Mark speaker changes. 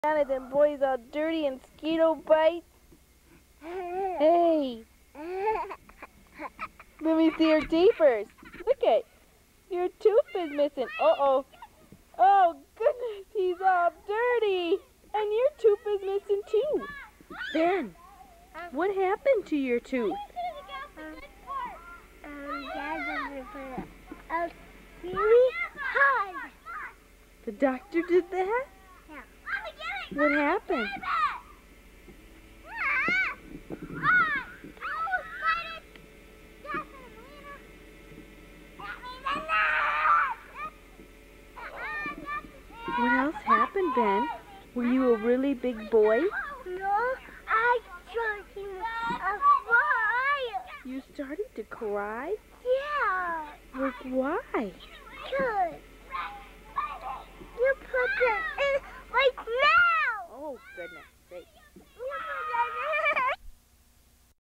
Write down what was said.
Speaker 1: And them boys all dirty and mosquito bites. Hey, let me see your teepers. Look at, your tooth is missing. Uh-oh. Oh, goodness, he's all dirty. And your tooth is missing too. Ben, what happened to your tooth?
Speaker 2: Really hard.
Speaker 1: The doctor did that?
Speaker 2: Yeah.
Speaker 1: What happened? What else happened, Ben? Were you a really big boy?
Speaker 2: No, I started to cry.
Speaker 1: You started to cry?
Speaker 2: Yeah.
Speaker 1: Well, why?
Speaker 2: Good. You put it in like that.